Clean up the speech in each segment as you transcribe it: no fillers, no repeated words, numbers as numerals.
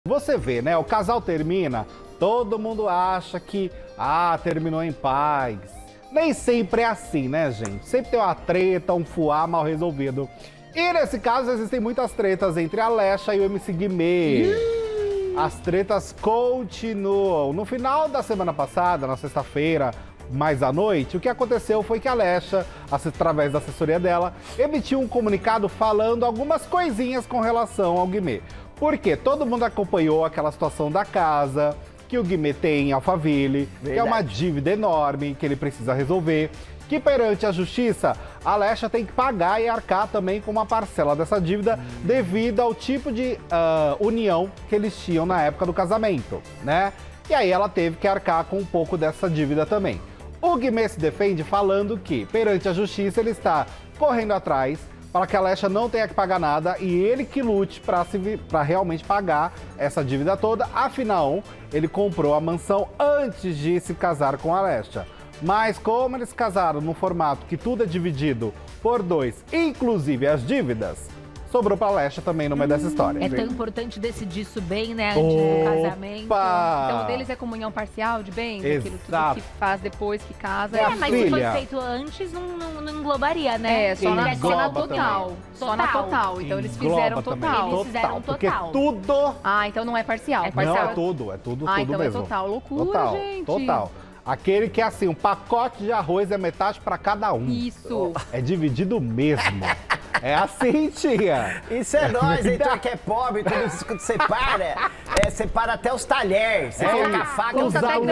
Você vê, né? O casal termina, todo mundo acha que, terminou em paz. Nem sempre é assim, né, gente? Sempre tem uma treta, um fuá mal resolvido. E nesse caso, existem muitas tretas entre a Alexa e o MC Guimê. As tretas continuam. No final da semana passada, na sexta-feira, mais à noite, o que aconteceu foi que a Alexa, através da assessoria dela, emitiu um comunicado falando algumas coisinhas com relação ao Guimê. Porque todo mundo acompanhou aquela situação da casa que o Guimê tem em Alphaville, que é uma dívida enorme que ele precisa resolver, que perante a justiça, a Alexa tem que pagar e arcar também com uma parcela dessa dívida devido ao tipo de união que eles tinham na época do casamento, né? E aí ela teve que arcar com um pouco dessa dívida também. O Guimê se defende falando que, perante a justiça, ele está correndo atrás para que a Alexa não tenha que pagar nada e ele que lute para realmente pagar essa dívida toda. Afinal, ele comprou a mansão antes de se casar com a Alexa. Mas como eles casaram no formato que tudo é dividido por dois, inclusive as dívidas, sobrou pra Alexa também no meio dessa história. É tão importante decidir isso bem, né, antes do casamento. Então, o deles é comunhão parcial de bens, aquilo tudo que faz depois que casa. Mas se foi feito antes, não englobaria, né? É, só na total. Só na total. Então, eles fizeram total. Eles fizeram Porque total. tudo... então não é parcial. Não, é tudo então mesmo. É total. Loucura, gente. Total. Aquele que é assim, um pacote de arroz é metade pra cada um. Isso. É dividido mesmo. É assim, tia. Isso é nós, então, que é pobre, tudo isso que separa. Separa até os talheres. Você fica com a faca,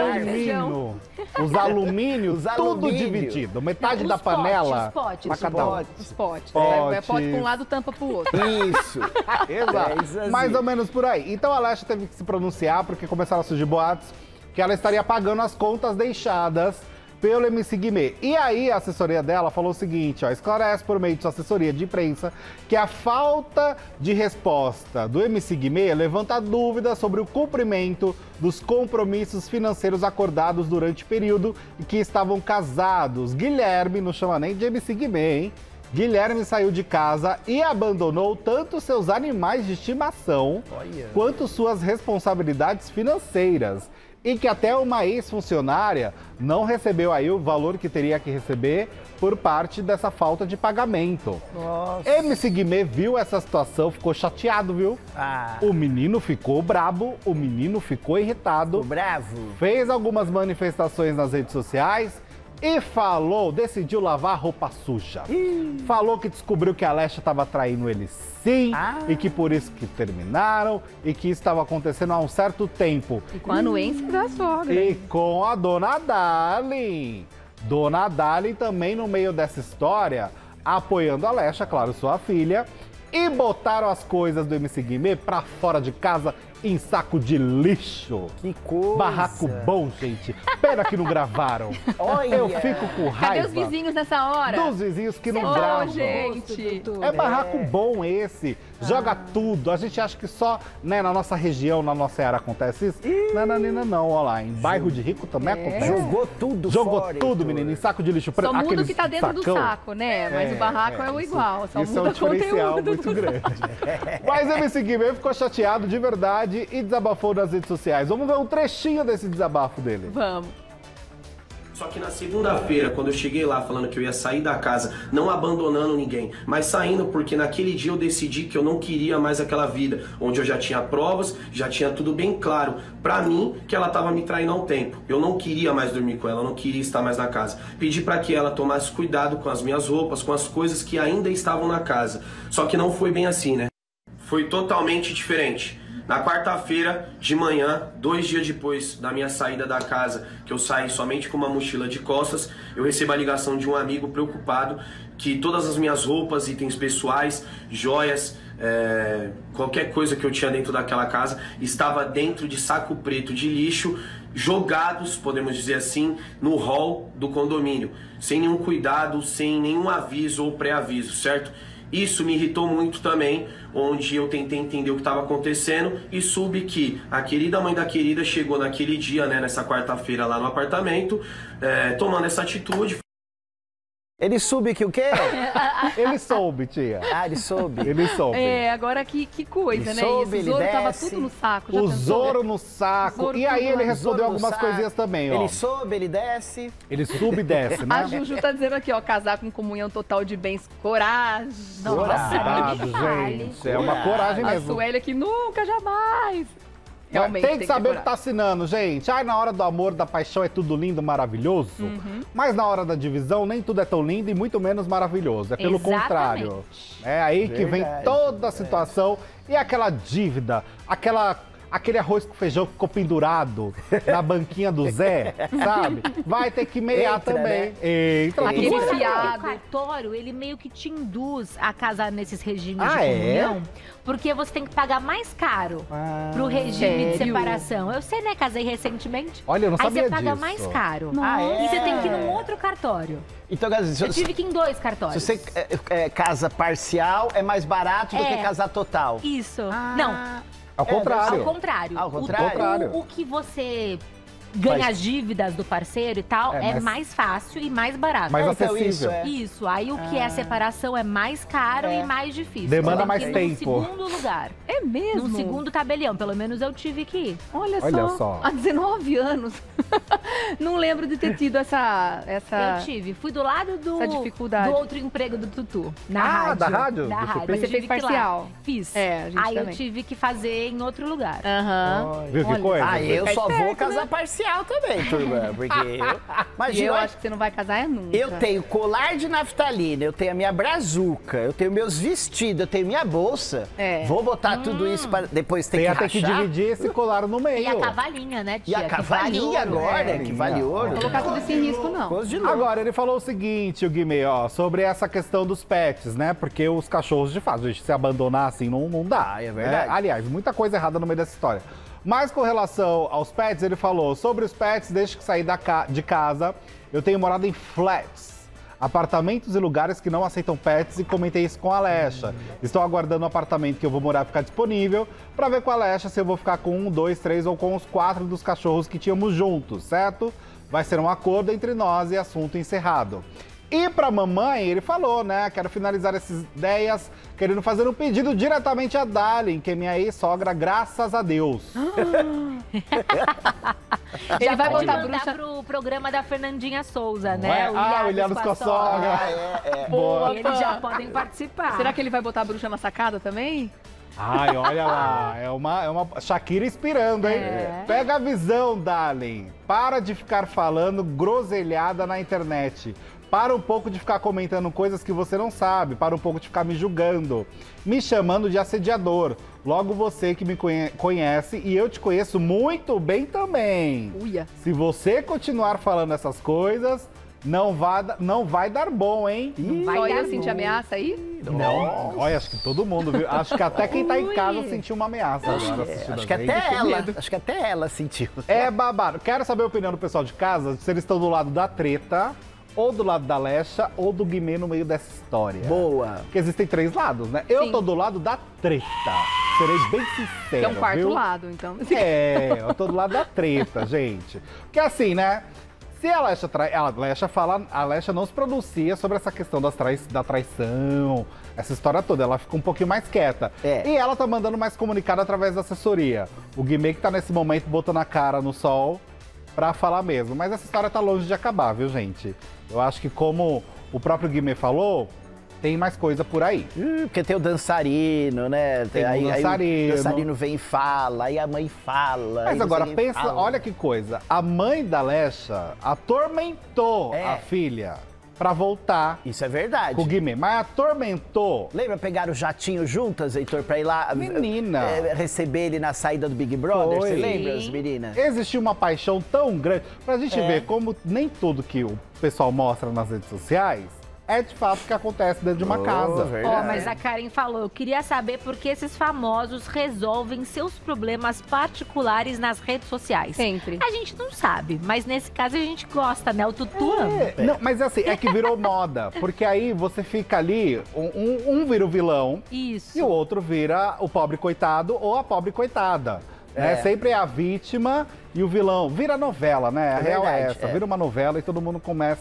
os alumínios, tudo dividido. Metade da panela. Os potes. Os potes. Pote pra um lado, tampa pro outro. Isso. Exato. Isso assim. Mais ou menos por aí. Então a Alexa teve que se pronunciar, porque começaram a surgir boatos que ela estaria pagando as contas deixadas pelo MC Guimê. E aí a assessoria dela falou o seguinte, esclarece por meio de sua assessoria de imprensa que a falta de resposta do MC Guimê levanta dúvidas sobre o cumprimento dos compromissos financeiros acordados durante o período em que estavam casados. Guilherme, não chama nem de MC Guimê, hein? Guilherme saiu de casa e abandonou tanto seus animais de estimação quanto suas responsabilidades financeiras. E que até uma ex-funcionária não recebeu aí o valor que teria que receber por parte dessa falta de pagamento. Nossa. MC Guimê viu essa situação, ficou chateado, viu? O menino ficou brabo, o menino ficou irritado. Ficou bravo. Fez algumas manifestações nas redes sociais e decidiu lavar roupa suja. Falou que descobriu que a Alexa estava traindo ele sim, e que por isso que terminaram, e que isso estava acontecendo há um certo tempo. E com a anuência da sogra. E com a Dona Darling. Dona Darling também no meio dessa história, apoiando a Alexa, claro, sua filha, e botaram as coisas do MC Guimê pra fora de casa em saco de lixo. Que coisa. Barraco bom, gente. Pena que não gravaram. Olha. Eu fico com raiva. Cadê os vizinhos nessa hora? Dos vizinhos que não gravam. Gente. É barraco bom esse. Joga tudo. A gente acha que só na nossa região, na nossa área acontece isso. Não, olha lá. Em bairro de rico também acontece. Jogou tudo Jogou fora, tudo, menino, em saco de lixo. Só muda o que tá dentro do saco, né? Mas o barraco é o igual. Só isso é muda um diferencial conteúdo. muito grande. Mas MC Guimê ficou chateado de verdade e desabafou nas redes sociais. Vamos ver um trechinho desse desabafo dele. Vamos. Só que na segunda-feira, quando eu cheguei lá falando que eu ia sair da casa, não abandonando ninguém, mas saindo porque naquele dia eu decidi que eu não queria mais aquela vida, onde eu já tinha provas, já tinha tudo bem claro pra mim que ela tava me traindo há um tempo. Eu não queria mais dormir com ela, eu não queria estar mais na casa. Pedi pra que ela tomasse cuidado com as minhas roupas, com as coisas que ainda estavam na casa. Só que não foi bem assim, né? Foi totalmente diferente. Na quarta-feira de manhã, 2 dias depois da minha saída da casa, que eu saí somente com uma mochila de costas, eu recebo a ligação de um amigo preocupado que todas as minhas roupas, itens pessoais, joias, qualquer coisa que eu tinha dentro daquela casa, estava dentro de saco preto de lixo, jogados, podemos dizer assim, no hall do condomínio, sem nenhum cuidado, sem nenhum aviso ou pré-aviso, certo? Isso me irritou muito também, onde eu tentei entender o que estava acontecendo e soube que a querida mãe da querida chegou naquele dia, né, nessa quarta-feira lá no apartamento, tomando essa atitude. Ele soube que o quê? Ele soube, tia. Ah, ele soube. Ele soube. Agora que coisa, Ele né? soube, Esse ele Zoro tava desce. tudo no saco. Já O pensou? Zoro no saco. Zoro E aí tudo ele lá. respondeu Zoro no algumas saco. coisinhas também, ó. Ele soube, ele desce. Ele sube e desce, né? A Juju tá dizendo aqui, ó, casar com comunhão total de bens, coragem. Cuidado, gente. É uma coragem A mesmo. Sueli aqui, nunca, jamais. Realmente, Tem que saber o que coragem. tá assinando, gente. Ai, na hora do amor, da paixão é tudo lindo, maravilhoso. Mas na hora da divisão, nem tudo é tão lindo e muito menos maravilhoso. É pelo Exatamente. contrário. É aí que vem Verdade, toda a situação e aquela dívida, aquele arroz com feijão que ficou pendurado na banquinha do Zé, sabe? Vai ter que meiar Entra, também. né? Entra Aquele tudo. Você sabe que fiado. o cartório, ele meio que te induz a casar nesses regimes Ah, de é? comunhão, porque você tem que pagar mais caro pro regime de sério? separação. Eu sei, né? Casei recentemente. Olha, eu não Aí sabia você paga disso. mais caro. Ah, é? E você tem que ir num outro cartório. Então, quer dizer, Eu tive que ir em 2 cartórios. se você casa parcial, é mais barato do É. que casar total. Isso. Não, Ao contrário. ao contrário. Ao contrário? O que você ganha as dívidas do parceiro e tal É, é mas- mais fácil e mais barato. Mais Então, acessível. isso é. Isso, aí o que é separação é mais caro e mais difícil. Demanda Você tem mais que ir tempo. No segundo lugar. É mesmo? No segundo tabelião, pelo menos eu tive que ir. Olha Olha só. Há 19 anos. Não lembro de ter tido essa... Eu tive. Fui do lado essa dificuldade. do outro emprego do Tutu. Na Ah, rádio. da rádio? Da Você rádio. fez? Mas você Eu tive fez que ir lá. parcial? Fiz. É, a gente Aí eu também. tive que fazer em outro lugar. Aham. Viu que Olha. coisa? Ah, eu só vou esperto, casar parcial também, turma. Porque eu... E Imagina, eu acho que você não vai casar nunca. eu tenho colar de naftalina, eu tenho a minha brazuca, eu tenho meus vestidos, eu tenho minha bolsa. É. Vou botar tudo isso para depois ter Você que ia ter que rachar. dividir esse colar no meio. E a cavalinha, né, E tia? a Que cavalinha vale ouro. agora, que vale ouro. Colocar tudo isso em risco, não. Gosto de novo. Agora, ele falou o seguinte, o Guimê, ó, sobre essa questão dos pets, né? Porque os cachorros, de fato, gente, se abandonar assim, não dá. Ah, é verdade. né? Aliás, muita coisa errada no meio dessa história. Mas com relação aos pets, ele falou, sobre os pets, desde que saí de casa, eu tenho morado em flats, apartamentos e lugares que não aceitam pets, e comentei isso com a Alexa. Estou aguardando o apartamento que eu vou morar ficar disponível para ver com a Alexa se eu vou ficar com 1, 2, 3 ou com os 4 dos cachorros que tínhamos juntos, certo? Vai ser um acordo entre nós e assunto encerrado. E pra mamãe, ele falou, né? Quero finalizar essas ideias querendo fazer um pedido diretamente a Dalin, que é minha ex-sogra, graças a Deus. Ele vai Pode botar a mandar bruxa... pro programa da Fernandinha Souza, Não né? é? Ah, o Ilhados com a sogra. Boa. Eles já podem participar. Será que ele vai botar a bruxa na sacada também? Ai, olha lá, é uma Shakira inspirando, hein? É. Pega a visão, Dalin. Para de ficar falando groselhada na internet. Para um pouco de ficar comentando coisas que você não sabe. Para um pouco de ficar me julgando. Me chamando de assediador. Logo você que me conhece e eu te conheço muito bem também. Uia. Se você continuar falando essas coisas, não vai dar bom, hein? Vai Só dar eu senti bom. ameaça aí? Não, olha, acho que todo mundo viu. Acho que até quem tá em casa sentiu uma ameaça agora assistindo Acho que a gente. acho que até ela sentiu. É babado. Quero saber a opinião do pessoal de casa, se eles estão do lado da treta, ou do lado da Alexa, ou do Guimê no meio dessa história. Boa. Porque existem 3 lados, né? Eu Sim. tô do lado da treta. Serei bem sincero, Que é um quarto viu? lado, então. É, eu tô do lado da treta, gente. Porque assim, né? Se a Alexa a Alexa não se pronuncia sobre essa questão da traição, essa história toda. Ela fica um pouquinho mais quieta. É. E ela tá mandando mais comunicado através da assessoria. O Guimê que tá nesse momento botando a cara no sol pra falar mesmo. Mas essa história tá longe de acabar, viu, gente? Eu acho que como o próprio Guimê falou, tem mais coisa por aí. Porque tem o dançarino, né? Tem o aí dançarino. o dançarino vem e fala, aí a mãe fala. aí Mas não agora sei quem pensa, fala. olha que coisa. A mãe da Alexa atormentou É. a filha pra voltar Isso é verdade. com o Guimê. Mas atormentou. Lembra pegar o jatinho juntas, Heitor, pra ir lá Menina. receber ele na saída do Big Brother? Foi. Você lembra, Sim. as meninas? Existiu uma paixão tão grande. Pra gente ver como nem tudo que o pessoal mostra nas redes sociais é de fato o que acontece dentro de uma casa. verdade. Ó, mas a Karen falou, eu queria saber por que esses famosos resolvem seus problemas particulares nas redes sociais. Sempre. A gente não sabe, mas nesse caso a gente gosta, né? O Tutu ama. É, não, mas assim, é que virou moda. Porque aí você fica ali, um vira o vilão Isso. e o outro vira o pobre coitado ou a pobre coitada. Né? Sempre é a vítima e o vilão. Vira novela, né? A real é verdade, essa. é. Vira uma novela e todo mundo começa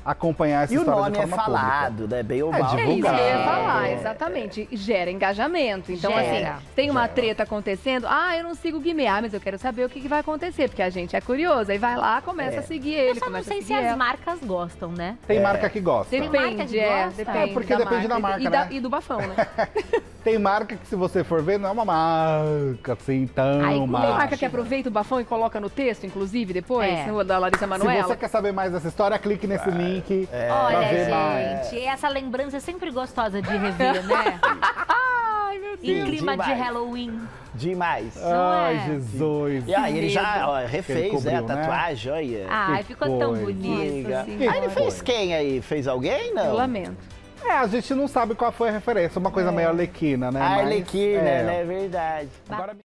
acompanhar essa E o história nome de é forma pública. falado, né? Bem ou mal. É isso que eu divulgado. ia falar, exatamente. Gera engajamento. Então, Gera. assim, tem uma treta acontecendo. Ah, eu não sigo o Guimê. Ah, mas eu quero saber o que vai acontecer, porque a gente é curioso. Aí vai lá, começa a seguir ele, Eu só não começa a sei se seguir as ela. marcas gostam, né? Tem marca que gosta. Tem marca Depende, que gosta? depende. É, porque depende da marca, né? E do bafão, né? Tem marca que, se você for ver, não é uma marca assim tão Aí, Tem marca. marca que aproveita o bafão e coloca no texto, inclusive, depois, É. no da Larissa Se Manoela. você quer saber mais dessa história, clique nesse link pra Olha, ver mais. gente, essa lembrança é sempre gostosa de rever, né? Ai, meu Deus. Em clima de demais. Halloween. Demais. Ai, é? Jesus. E aí ele já ó, Ele refez, cobriu, né, a né? tatuagem, olha. Ai, ficou tão coisa. bonito. Liga. assim. Que Aí ele fez foi? quem aí? Fez alguém, não? Eu lamento. É, a gente não sabe qual foi a referência. Uma coisa meio arlequina, né? A Mas, Arlequina, é. né? Verdade. Agora